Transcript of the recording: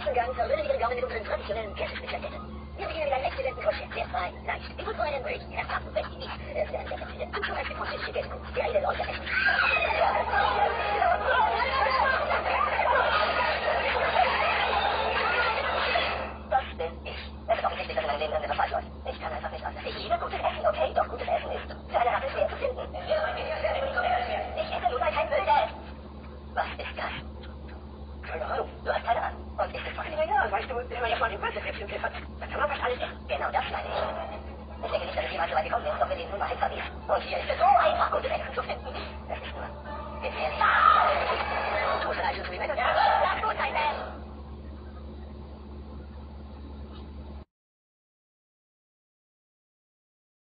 nächsten Gang versöhnen wir Ihren Gaumen mit unseren traditionellen Käsespezialitäten. Wir beginnen mit einem exzellenten Crochet, sehr frei, leicht. Ich würde vorher einen Brie, erfahren, wenn Sie nicht, für eine sehr präzise, anschauliche französische Käsekuchen, der Ihnen äußerst essen.